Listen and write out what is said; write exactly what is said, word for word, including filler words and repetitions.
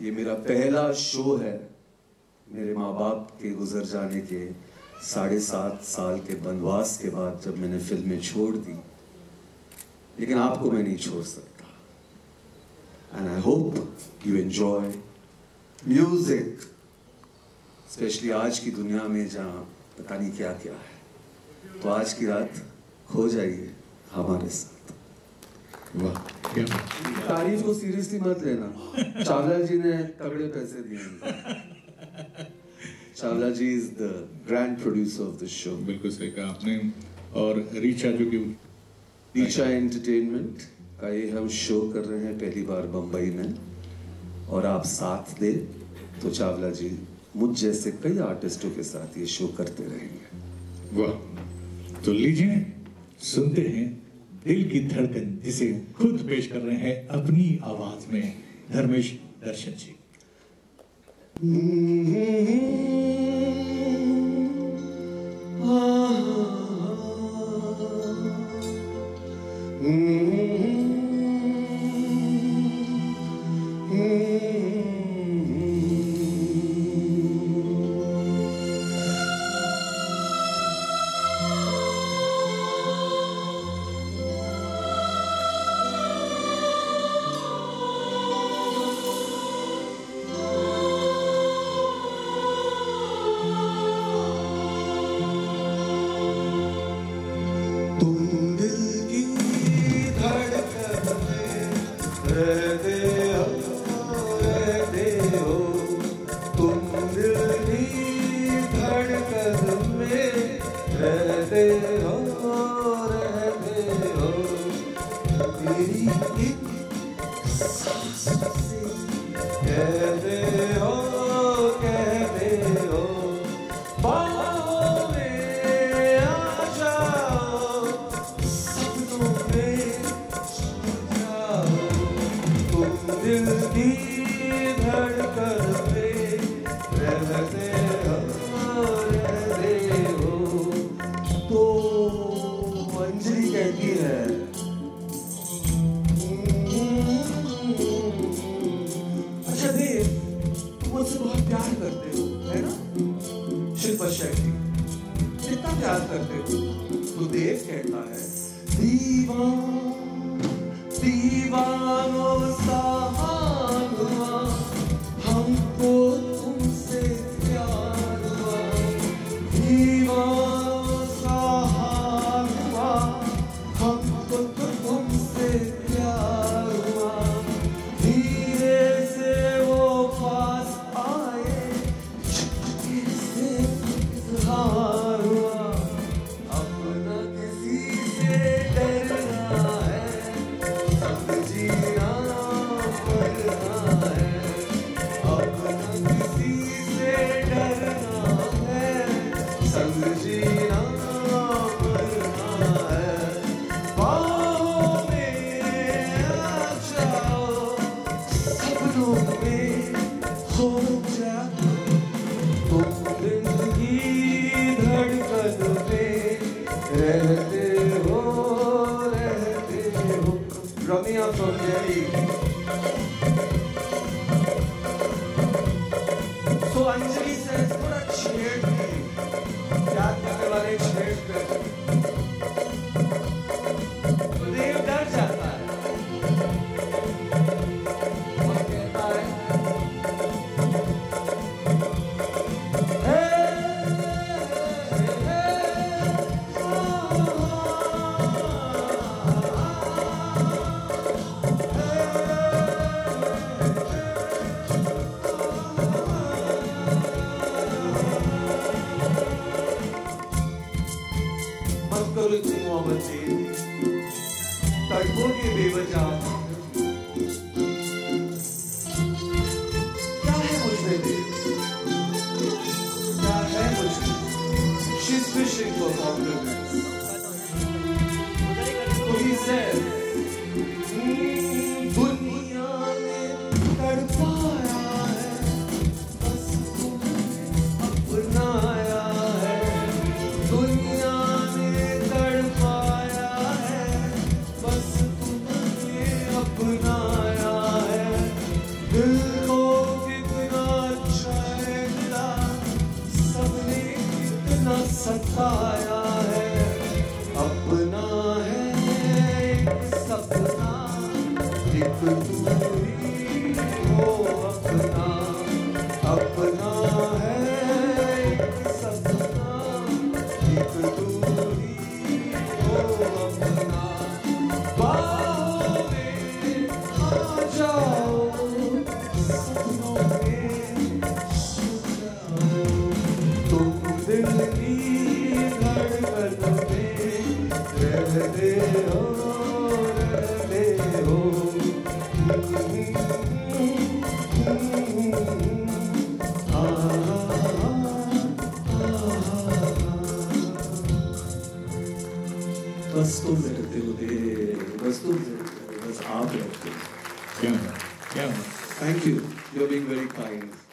ये मेरा पहला शो है मेरे माँ बाप के गुजर जाने के साढ़े सात साल के वनवास के बाद, जब मैंने फिल्में छोड़ दी। लेकिन आपको मैं नहीं छोड़ सकता। And I hope you enjoy music, specially आज की दुनिया में जहाँ पता नहीं क्या क्या है। तो आज की रात खो जाइए हमारे साथ। वाह, तारीफ को सीरियसली मत लेना, चावला जी ने तगड़े पैसे दिए। Chawla ji is the grand producer of the show. बिल्कुल सही कहा आपने। और रिचा जो कि रिचा एंटरटेनमेंट का ये हम शो कर रहे हैं पहली बार बम्बई में, और आप साथ दे तो चावला जी मुझ जैसे कई आर्टिस्टों के साथ ये शो करते रहेंगे। वाह, तो लीजिए सुनते हैं दिल की धड़कन, जिसे खुद पेश कर रहे हैं अपनी आवाज में धर्मेश दर्शन जी। दिल को बस तुम बस आप रहते हो। क्या क्या thank you, you are being very kind.